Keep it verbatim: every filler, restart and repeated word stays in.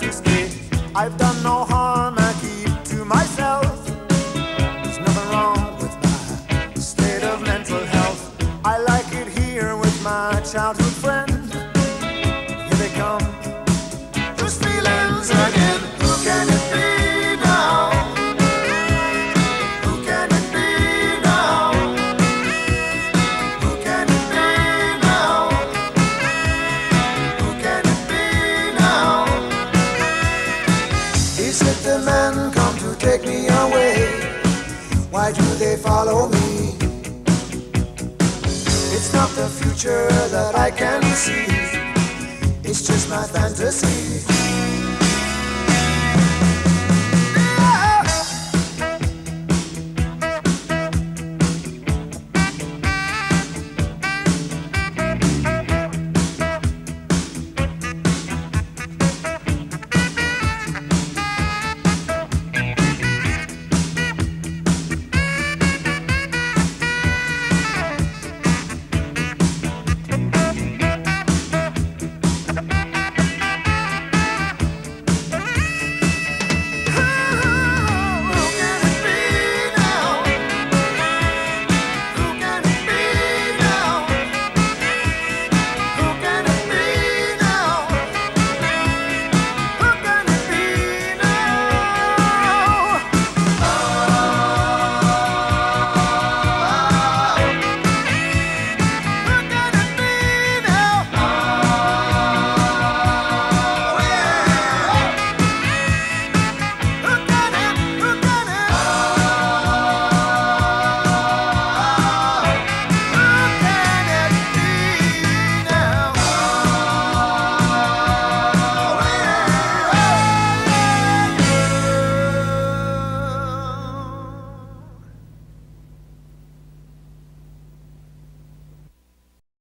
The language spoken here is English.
to stay. I've done no harm, I keep to myself. There's nothing wrong with my state of mental health. I like it here with my childhood friend. Here they come, those feelings again. Who can it be now? Who can it be now? Who can it be now? Who can it be now? Is it the men come to take me away? Why do they follow me? It's not the future that I can see, it's just my fantasy.